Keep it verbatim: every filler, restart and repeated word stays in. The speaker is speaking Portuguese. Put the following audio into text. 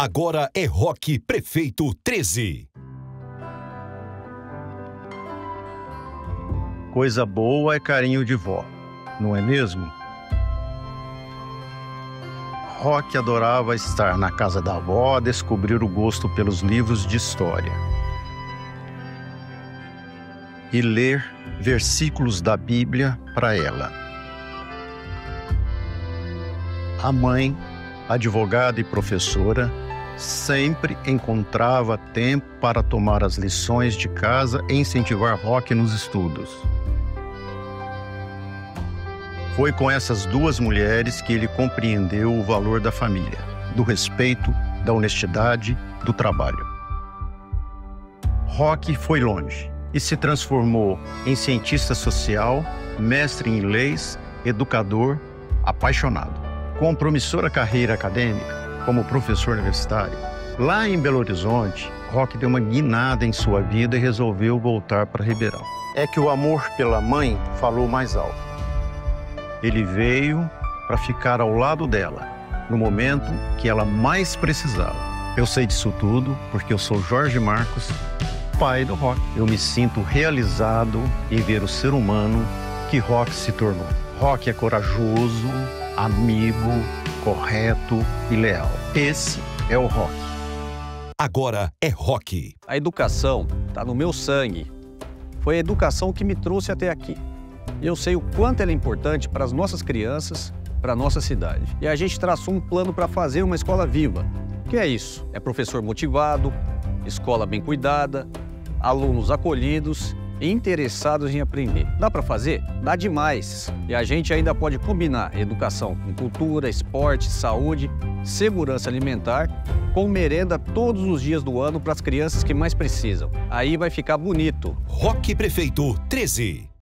Agora é Rock Prefeito treze. Coisa boa é carinho de vó, não é mesmo? Rock adorava estar na casa da avó a descobrir o gosto pelos livros de história e ler versículos da Bíblia para ela. A mãe, advogada e professora, sempre encontrava tempo para tomar as lições de casa e incentivar Rock nos estudos. Foi com essas duas mulheres que ele compreendeu o valor da família, do respeito, da honestidade, do trabalho. Rock foi longe e se transformou em cientista social, mestre em leis, educador, apaixonado. Com uma promissora carreira acadêmica, como professor universitário, lá em Belo Horizonte, Rock deu uma guinada em sua vida e resolveu voltar para Ribeirão. É que o amor pela mãe falou mais alto. Ele veio para ficar ao lado dela, no momento que ela mais precisava. Eu sei disso tudo porque eu sou Jorge Marcos, pai do Rock. Eu me sinto realizado em ver o ser humano que Rock se tornou. Rock é corajoso, amigo, correto e leal. Esse é o Rock. Agora é Rock. A educação está no meu sangue. Foi a educação que me trouxe até aqui. Eu sei o quanto ela é importante para as nossas crianças, para a nossa cidade. E a gente traçou um plano para fazer uma escola viva. O que é isso? É professor motivado, escola bem cuidada, alunos acolhidos e interessados em aprender. Dá para fazer? Dá demais. E a gente ainda pode combinar educação com cultura, esporte, saúde, segurança alimentar, com merenda todos os dias do ano para as crianças que mais precisam. Aí vai ficar bonito. Rock Prefeito treze.